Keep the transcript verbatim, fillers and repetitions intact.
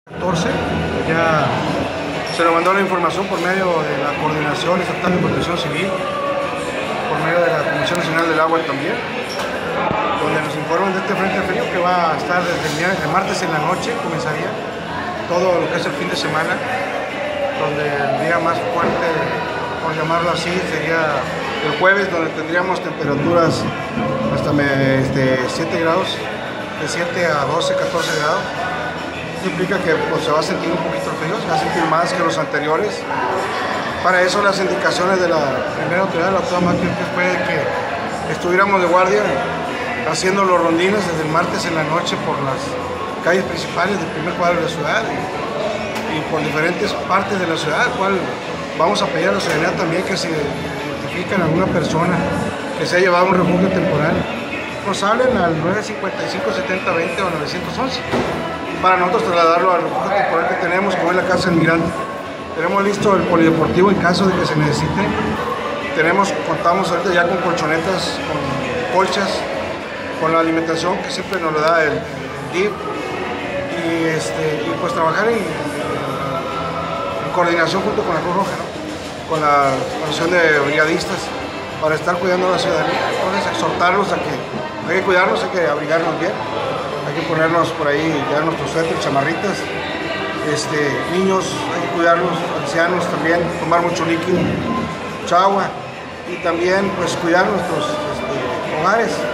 catorce, ya se nos mandó la información por medio de la Coordinación Estatal de Protección Civil, por medio de la Comisión Nacional del Agua también, donde nos informan de este frente frío que va a estar desde el, el martes en la noche, comenzaría todo lo que es el fin de semana, donde el día más fuerte, por llamarlo así, sería el jueves, donde tendríamos temperaturas hasta este, siete grados, de siete a doce, catorce grados. Esto implica que pues, se va a sentir un poquito frío, se va a sentir más que los anteriores. Para eso las indicaciones de la primera autoridad, la doctora Maki, fue que estuviéramos de guardia haciendo los rondines desde el martes en la noche por las calles principales del primer cuadro de la ciudad y, y por diferentes partes de la ciudad, cual vamos a pedir a la ciudadanía también que se notifiquen a alguna persona que se ha llevado a un refugio temporal. Nos hablen al nueve cincuenta y cinco, setenta, veinte o novecientos once para nosotros trasladarlo al refugio temporal que tenemos, como es la Casa del Migrante. Tenemos listo el polideportivo en caso de que se necesite. Tenemos, contamos ahorita ya con colchonetas, con colchas, con la alimentación que siempre nos lo da el, el D I F y, este, y pues trabajar en, en coordinación junto con la Cruz Roja, ¿no? Con la asociación de brigadistas para estar cuidando a la ciudadanía. Entonces exhortarlos a que hay que cuidarnos, hay que abrigarnos bien, hay que ponernos por ahí ya nuestros suéteres, chamarritas, este, niños, hay que cuidarlos, ancianos también, tomar mucho líquido, mucha agua y también pues cuidar nuestros este, hogares.